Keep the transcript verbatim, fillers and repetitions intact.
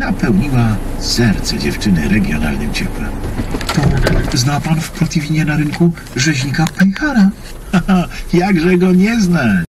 napełniła serce dziewczyny regionalnym ciepłem. To zna pan w Protiwinie na rynku rzeźnika Pejchara? Haha, jakże go nie znać?